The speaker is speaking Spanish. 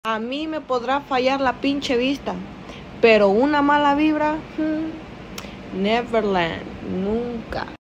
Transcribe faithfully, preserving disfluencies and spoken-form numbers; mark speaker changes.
Speaker 1: A mí me podrá fallar la pinche vista, pero una mala vibra, hmm, Neverland, nunca.